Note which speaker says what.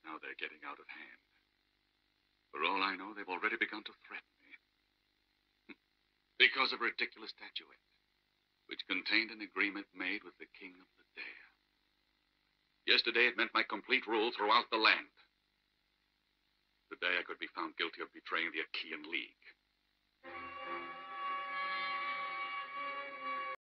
Speaker 1: Now they're getting out of hand. For all I know, they've already begun to threaten me. Because of a ridiculous statuette, which contained an agreement made with the king of the dare. Yesterday, it meant my complete rule throughout the land. Today, I could be found guilty of betraying the Achaean League.